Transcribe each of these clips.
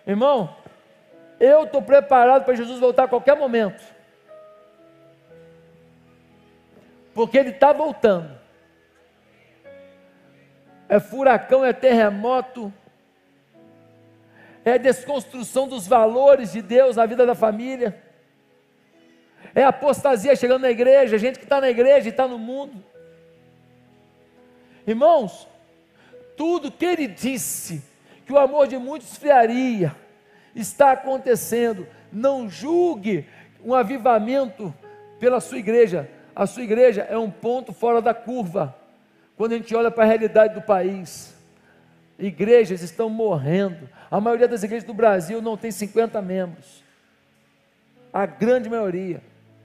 Irmão, eu estou preparado para Jesus voltar a qualquer momento, porque Ele está voltando. É furacão, é terremoto, é desconstrução dos valores de Deus na vida da família, é apostasia chegando na igreja, gente que está na igreja e está no mundo. Irmãos, tudo que Ele disse, que o amor de muitos esfriaria, está acontecendo. Não julgue um avivamento pela sua igreja. A sua igreja é um ponto fora da curva, quando a gente olha para a realidade do país. Igrejas estão morrendo. A maioria das igrejas do Brasil não tem 50 membros, a grande maioria.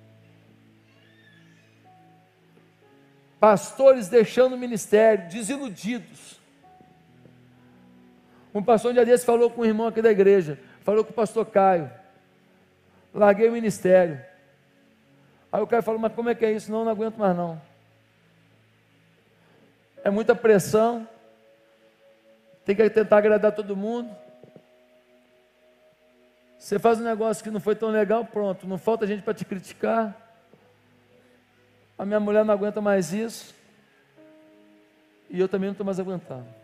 Pastores deixando o ministério, desiludidos. Um pastor um dia desse falou com um irmão aqui da igreja, falou com o pastor Caio: larguei o ministério. Aí o Caio falou: mas como é que é isso? Não aguento mais não. É muita pressão, tem que tentar agradar todo mundo. Você faz um negócio que não foi tão legal, pronto, não falta gente para te criticar. A minha mulher não aguenta mais isso, e eu também não estou mais aguentando.